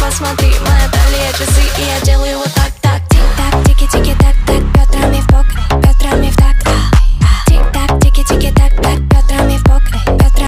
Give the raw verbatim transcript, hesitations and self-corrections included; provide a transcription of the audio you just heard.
посмотри, моя талия часы, и я делаю вот так.